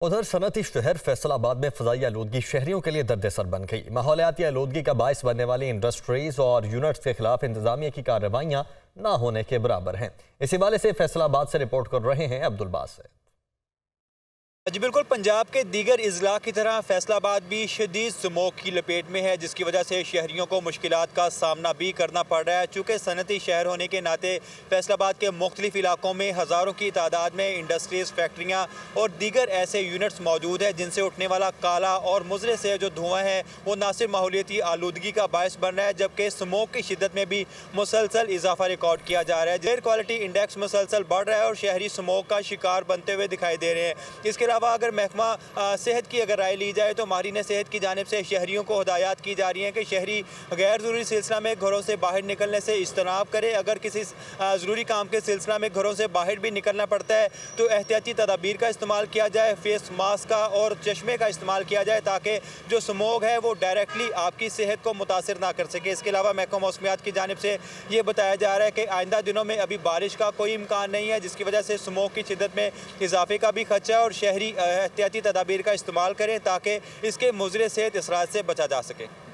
ادھر صنعتی شہر فیصل آباد میں فضائی آلودگی شہریوں کے لیے درد سر بن گئی۔ ماحولیاتی آلودگی کا باعث بننے والی انڈسٹریز اور یونٹس کے خلاف انتظامیہ کی کارروائیاں نہ ہونے کے برابر ہیں۔ اسی حوالے سے فیصل آباد سے رپورٹ کر رہے ہیں عبدالباسط۔ جی بالکل، پنجاب کے دیگر اضلاع کی طرح فیصل آباد بھی شدید سموگ کی لپیٹ میں ہے، جس کی وجہ سے شہریوں کو مشکلات کا سامنا بھی کرنا پڑ رہا ہے۔ چونکہ صنعتی شہر ہونے کے ناطے فیصل آباد کے مختلف علاقوں میں ہزاروں کی تعداد میں انڈسٹریز، فیکٹریاں اور دیگر ایسے یونٹس موجود ہیں جن سے اٹھنے والا کالا اور مضر سے جو دھواں ہے وہ نہ صرف ماحولیاتی آلودگی کا باعث بن رہا ہے، جبکہ سموگ کی شدت میں بھی مسلسل اضافہ ریکارڈ کیا جا رہا ہے۔ ایئر کوالٹی انڈیکس مسلسل بڑھ رہا ہے اور شہری سموگ کا شکار بنتے ہوئے دکھائی دے رہے ہیں۔ اس کے علاوہ اگر محکمہ صحت کی اگر رائے لی جائے تو ماہرین صحت کی جانب سے شہریوں کو ہدایات کی جا رہی ہیں کہ شہری غیر ضروری سلسلہ میں گھروں سے باہر نکلنے سے اجتناب کرے۔ اگر کسی ضروری کام کے سلسلہ میں گھروں سے باہر بھی نکلنا پڑتا ہے تو احتیاطی تدابیر کا استعمال کیا جائے، فیس ماسک کا اور چشمے کا استعمال کیا جائے تاکہ جو سموگ ہے وہ ڈائریکٹلی آپ کی صحت کو متاثر نہ کر سکے۔ اس کے علاوہ محکمہ موسمیات کی جانب سے یہ بتایا جا رہا ہے کہ آئندہ دنوں میں ابھی بارش کا کوئی امکان نہیں ہے، جس کی وجہ سے سموگ کی شدت میں اضافے کا بھی خدشہ ہے اور شہری احتیاطی تدابیر کا استعمال کریں تاکہ اس کے مضر صحت اثرات سے بچا جا سکے۔